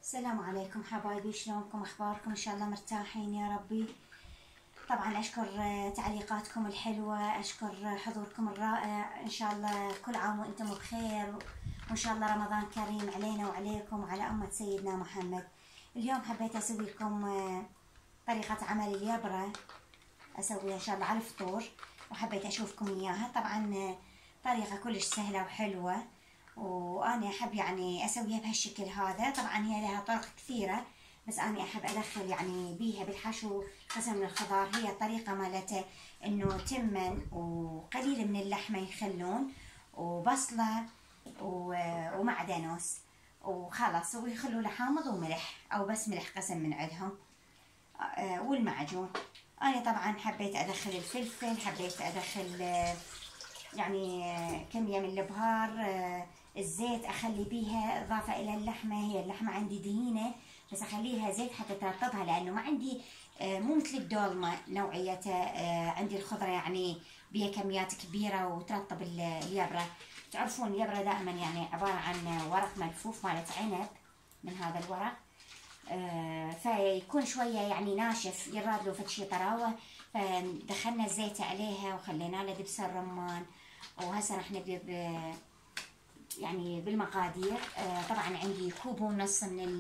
السلام عليكم حبايبي، شلونكم؟ اخباركم؟ ان شاء الله مرتاحين يا ربي. طبعا اشكر تعليقاتكم الحلوه، اشكر حضوركم الرائع. ان شاء الله كل عام وانتم بخير، وان شاء الله رمضان كريم علينا وعليكم وعلى امه سيدنا محمد. اليوم حبيت اسوي لكم طريقه عمل اليبره، اسويها ان شاء الله على الفطور، وحبيت اشوفكم اياها. طبعا طريقه كلش سهله وحلوه، وانا احب يعني اسويها بهالشكل هذا. طبعا هي لها طرق كثيره، بس انا احب ادخل يعني بيها بالحشو قسم من الخضار. هي الطريقه مالته انه تمن وقليل من اللحمه يخلون، وبصله ومعدنوس، وخلاص ويخلوا له حامض وملح، او بس ملح قسم من عندهم، والمعجون. انا طبعا حبيت ادخل الفلفل، حبيت ادخل يعني كمية من البهار، الزيت اخلي بيها اضافة الى اللحمة. هي اللحمة عندي دهينة، بس اخلي لها زيت حتى ترطبها، لانه ما عندي مو مثل الدولمة نوعيته. عندي الخضرة يعني بيها كميات كبيرة وترطب اليبرة. تعرفون اليبرة دائما يعني عبارة عن ورق ملفوف مالت عنب، من هذا الورق، فيكون شوية يعني ناشف، يراد له فد طراوة. فدخلنا الزيت عليها وخلينا له دبس الرمان. وهسه راح نبدأ يعني بالمقادير. طبعا عندي كوب ونص من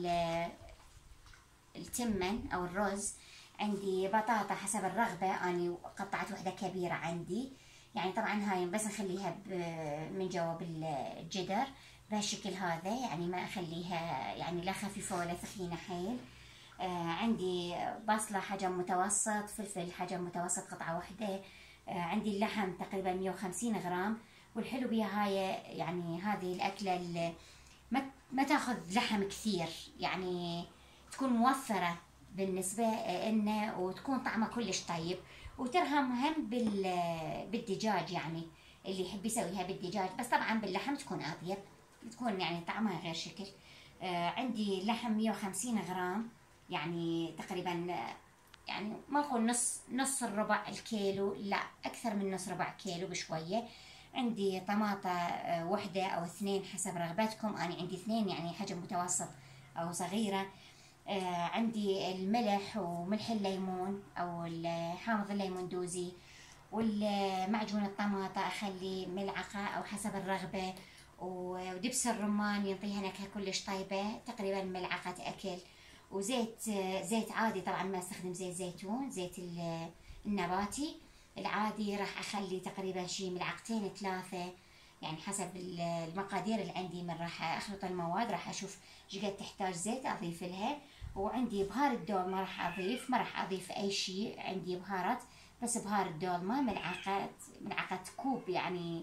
التمن او الرز، عندي بطاطا حسب الرغبة، اني قطعت وحدة كبيرة عندي يعني. طبعا هاي بس نخليها من جوا بالجدر بهالشكل هذا، يعني ما اخليها يعني لا خفيفة ولا ثخينة حيل. عندي بصلة حجم متوسط، فلفل حجم متوسط قطعة واحدة. عندي اللحم تقريبا 150 غرام. والحلو بيها هاي يعني هذه الأكلة اللي ما تاخذ لحم كثير، يعني تكون موفرة بالنسبة لنا، وتكون طعمها كلش طيب، وترهم هم بالدجاج، يعني اللي يحب يسويها بالدجاج، بس طبعا باللحم تكون أطيب، تكون يعني طعمها غير شكل. عندي لحم 150 غرام، يعني تقريبا يعني ما نقول نص الربع الكيلو، لا اكثر من نص ربع كيلو بشويه. عندي طماطة وحده او اثنين حسب رغبتكم، انا عندي اثنين يعني حجم متوسط او صغيره. عندي الملح وملح الليمون او حامض الليمون دوزي، والمعجون الطماطة اخلي ملعقه او حسب الرغبه، ودبس الرمان ينطيها نكهه كلش طيبه، تقريبا ملعقه اكل. وزيت زيت عادي، طبعا ما استخدم زيت زيتون، زيت النباتي العادي راح اخلي تقريبا شي ملعقتين ثلاثة، يعني حسب المقادير اللي عندي. من راح اخلط المواد، راح اشوف قد تحتاج زيت اضيف لها. وعندي بهار الدولمة ما راح اضيف اي شي، عندي بهارات بس بهار الدولمة ملعقة كوب، يعني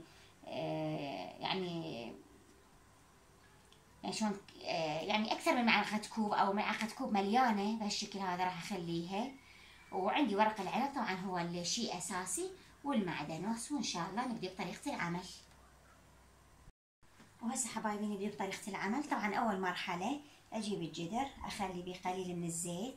يعني شلون يعني اكثر من ملعقة كوب او ملعقة كوب مليانة بهالشكل هذا راح اخليها. وعندي ورق العنب طبعا هو الشيء اساسي، والمعدنوس. وان شاء الله نبدأ بطريقة العمل. وهسه حبايبي نبدأ بطريقة العمل. طبعا اول مرحلة اجيب الجدر، اخلي بيه قليل من الزيت،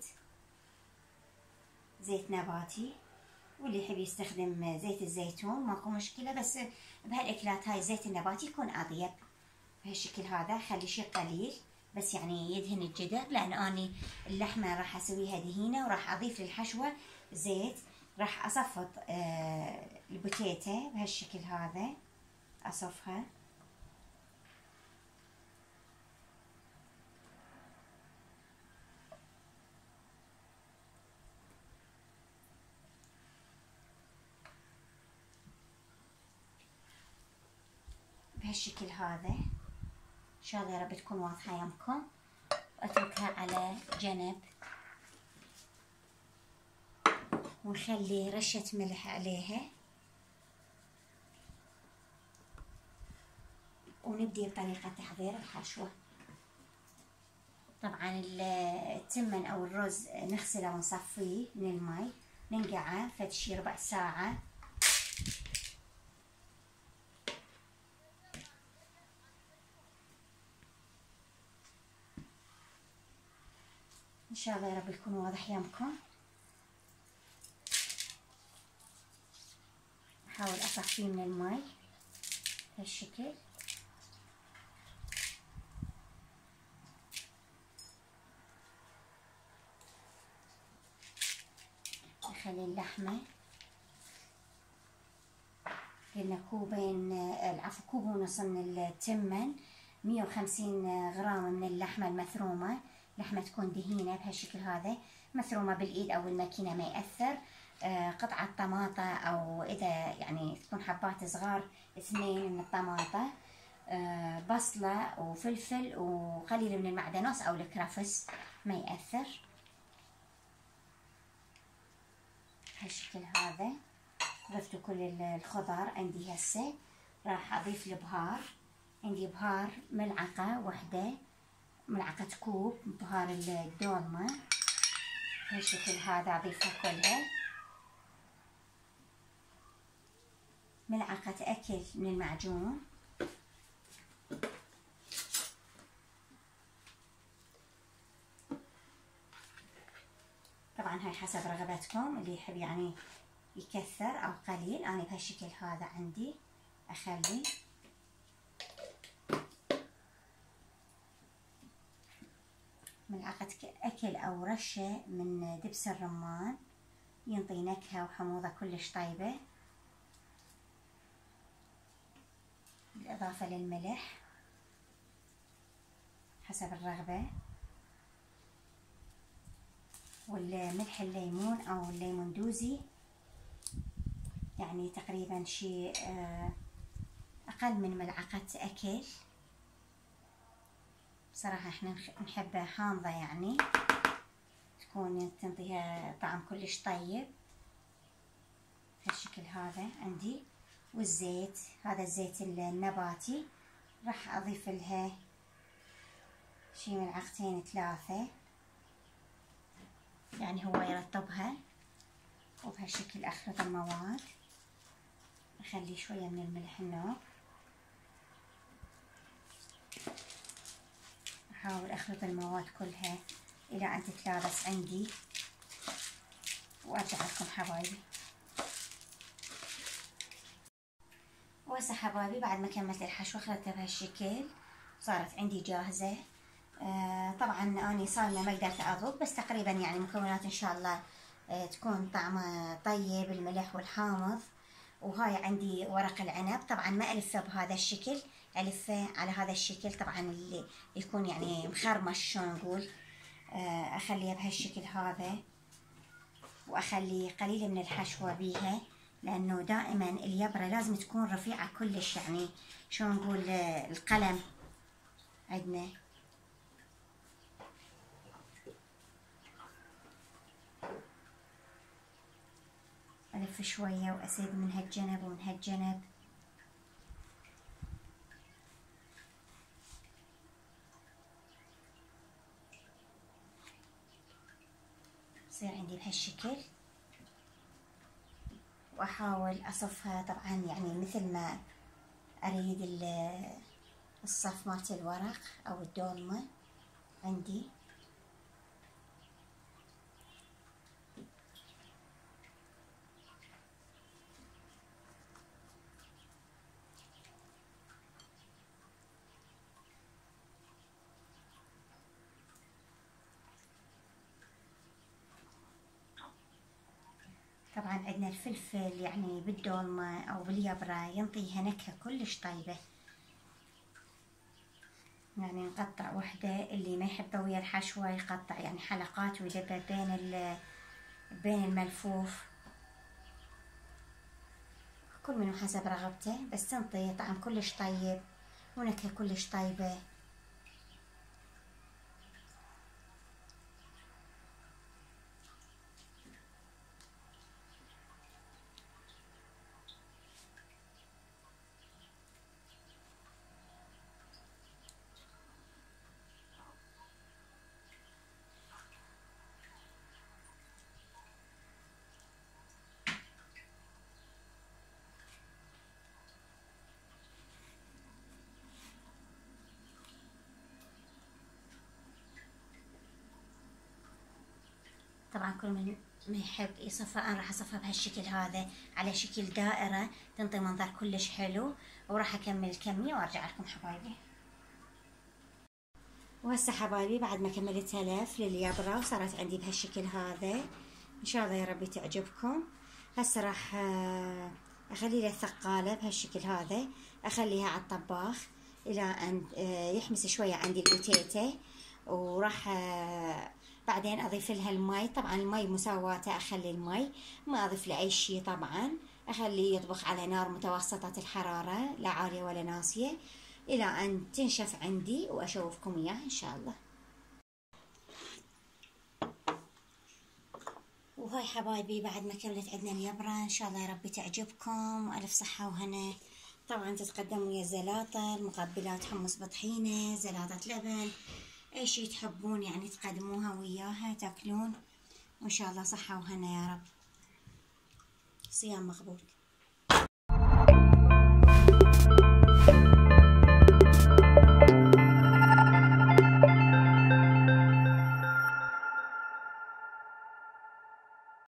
زيت نباتي، واللي يحب يستخدم زيت الزيتون ماكو مشكلة، بس بهالاكلات هاي الزيت النباتي يكون اطيب. بهالشكل هذا خلي شي قليل بس يعني يدهن الجدر، لان اني اللحمه راح اسويها دهينه، وراح اضيف للحشوه زيت. راح اصفط البوتيته بهالشكل هذا، اصفها بهالشكل هذا. ان شاء الله يا رب تكون واضحه يمكم. واتركها على جنب، ونخلي رشة ملح عليها، ونبدي بطريقة تحضير الحشوة. طبعا التمن او الرز نغسله ونصفيه من المي، ننقعه فد شي ربع ساعة. ان شاء الله يا رب يكون واضح يمكم. احاول اصفيه من المي بهالشكل. نخلي اللحمة، قلنا كوبين، العفو كوب ونص من التمن، 150 غرام من اللحمة المثرومة، لحمة تكون دهينة بهالشكل هذا، مثرومة بالإيد أو الماكينة ما يأثر. قطعة طماطة أو إذا يعني تكون حبات صغار 2 من الطماطة. بصلة وفلفل وقليل من المعدنوس أو الكرفس ما يأثر. بهالشكل هذا ضفت كل الخضار عندي. هسه راح أضيف البهار. عندي بهار ملعقة واحدة، ملعقة كوب بهار الدولمة. بهالشكل هذا أضيفها كلها. ملعقة أكل من المعجون. طبعا هاي حسب رغبتكم، اللي يحب يعني يكثر أو قليل. أنا بهالشكل هذا عندي أخلي. ملعقة أكل أو رشة من دبس الرمان، ينطي نكهة وحموضة كلش طيبة. بالإضافة للملح حسب الرغبة، والملح الليمون أو الليمون دوزي يعني تقريبا شيء أقل من ملعقة أكل. بصراحة احنا نحبها حامضة، يعني تكون تنطيها طعم كلش طيب. هالشكل هذا عندي. والزيت، هذا الزيت النباتي، راح أضيف لها شي ملعقتين 3، يعني هو يرطبها. وبهالشكل أخلط المواد. أخلي شوية من الملح النوع. أحاول أخلط المواد كلها إلى أن تتلابس عندي، وأرجع لكم حبايبي. وهسه حبايبي بعد ما كملت الحشوة خلطتها بهالشكل، صارت عندي جاهزة. طبعا أنا صايمة ما قدرت أضبط، بس تقريبا يعني مكونات إن شاء الله تكون طعمها طيب، الملح والحامض. وهاي عندي ورق العنب، طبعا ما ألفه بهذا الشكل، ألفه على هذا الشكل طبعا اللي يكون يعني مخرمش شلون نقول. أخليها بهالشكل هذا، وأخلي قليل من الحشوة بيها، لأنه دائما اليبرة لازم تكون رفيعة كلش، يعني شلون نقول القلم عندنا. ألف شوية وأسيب من هالجنب ومن هالجنب. تصير عندي بهالشكل. وأحاول أصفها طبعا يعني مثل ما أريد الصف مالت الورق أو الدولمة عندي. طبعا عندنا الفلفل يعني بالدولمة أو باليبرة ينطيها نكهة كلش طيبة. يعني نقطع وحدة، اللي ما يحب ويا الحشوة يقطع يعني حلقات ويدبها بين الملفوف. كل منه حسب رغبته، بس تنطي طعم كلش طيب ونكهة كلش طيبة. طبعا كل من ما يحب يصفى، انا راح اصفى بهالشكل هذا على شكل دائرة، تنطي منظر كلش حلو. وراح اكمل الكمية وارجع لكم حبايبي. وهسه حبايبي بعد ما كملت لف لليبرة وصارت عندي بهالشكل هذا، ان شاء الله يا ربي تعجبكم. هسه راح اخلي له الثقالة بهالشكل هذا، اخليها على الطباخ الى ان يحمس شوية عندي البوتيتة، وراح بعدين اضيف لها المي. طبعا المي مساواته، اخلي المي ما اضيف له اي شيء، طبعا اخليه يطبخ على نار متوسطة الحرارة، لا عالية ولا ناسية، الى ان تنشف عندي واشوفكم اياه ان شاء الله. وهاي حبايبي بعد ما كملت عندنا اليبرة، ان شاء الله يا ربي تعجبكم والف صحة وهنا. طبعا تتقدم ويا الزلاطة، المقبلات حمص بطحينة، زلاطة لبن، اي شي تحبون يعني تقدموها وياها تاكلون، وان شاء الله صحة وهنا يا رب. صيام مقبول.